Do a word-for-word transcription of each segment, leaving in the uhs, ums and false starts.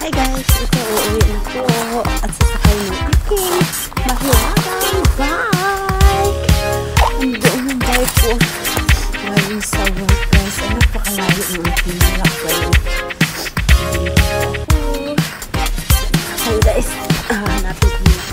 Hi guys, ito uuwi na po at sasakay ng aking mahiwagang bike. Andoon yung bike ko ngayon sa work guys. Ay napakalayo ng aking lakbay. Hi guys, ah, hanapin ko na.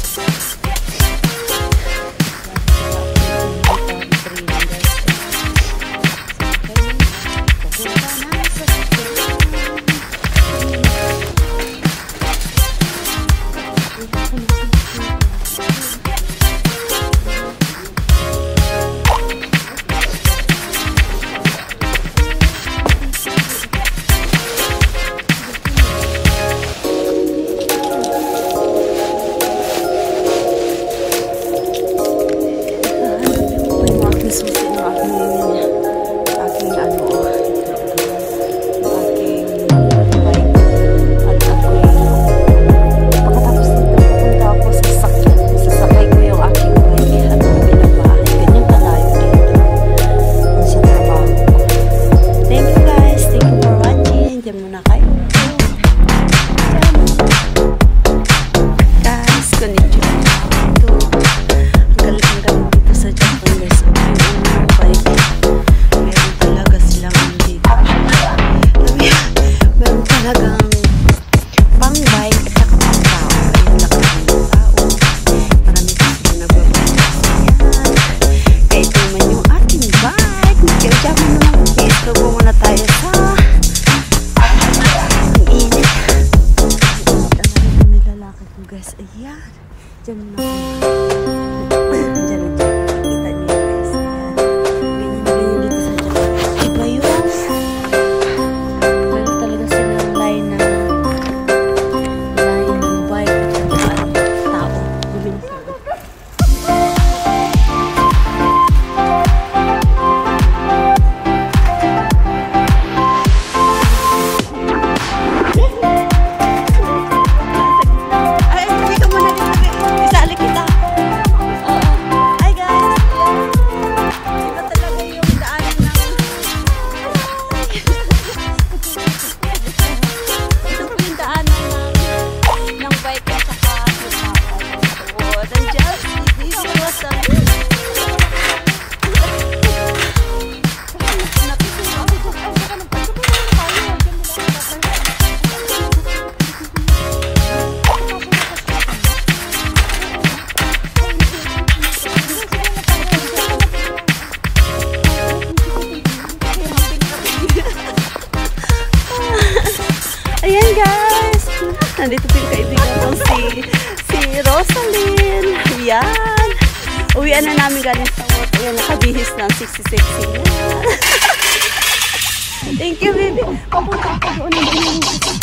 Ayan, dyan na. Dyan na dyan. Kita niyo guys. Ayan. Ganyan na ganyan dito sa dyan. Iba yun. Meron talaga silang line na line ng bike at saka tao. Bumili sa ayan guys, nandito po yung kaibigan ko si, si Rosalyn. Ayan, uwian na namin galing sa work. Ayan, nakabihis ng sexy-sexy. Thank you baby. Papunta ako doon.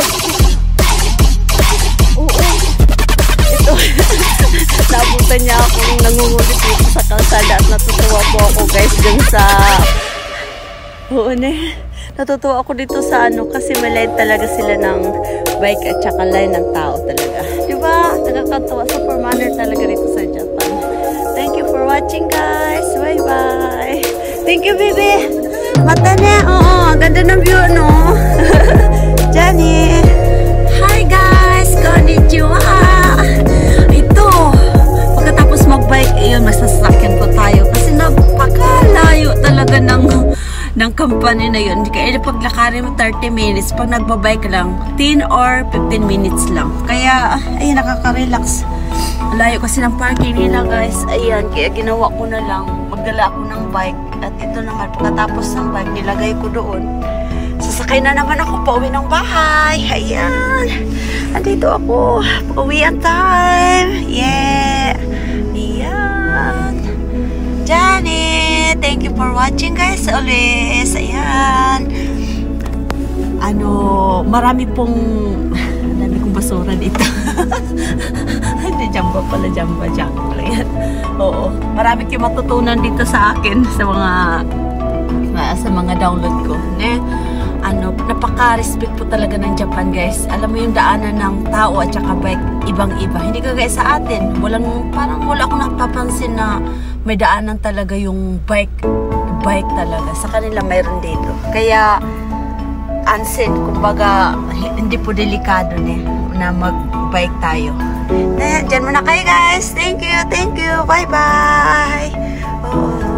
Oo, ito. Nabutan niya ako nung nangungulit dito sa kalsada at natutuwa po ako guys dun sa oo na. Natutuwa ako dito sa ano kasi may line talaga sila ng bike at saka line ng tao talaga. Diba? Nakakatawa. Super manner talaga dito sa Japan. Thank you for watching guys. Bye bye. Thank you baby. Mata niya. Oo. Ganda ng view no. Jenny. Hi guys. Konnichiwa. Ito. Pagkatapos mag-bike, ayun, masasakyan ko tayo. Kasi napakalayo talaga ng ng company na yun. Kaya paglakarin mo thirty minutes, pag nagbabike lang ten or fifteen minutes lang. Kaya ayun, nakaka-relax. Layo kasi ng parking nila guys. Ayan, kaya ginawa ko na lang, magdala ako ng bike. At ito naman, pagkatapos ng bike, nilagay ko doon. Sasakay na naman ako pauwi ng bahay. Ayan, andito ako, pauwian time. Yeah. Ayan, Janet, thank you for watching guys always. Ayan, ano, marami pong marami kong basura dito. Hindi, jamba pala, jamba, jamba. Ayan, oo, marami kayong matutunan dito sa akin sa mga sa mga download ko, ne? Ano, napaka-respect po talaga ng Japan guys. Alam mo yung daanan ng tao at saka bike, ibang-iba. Hindi kagaya sa atin. Walang, parang wala akong napapansin na may daanan talaga yung bike, bike talaga. Sa kanila mayroon dito. Kaya, unsaid, kumbaga hindi po delikado ne na mag-bike tayo. Eh, dyan muna kayo guys. Thank you, thank you. Bye bye. Oh.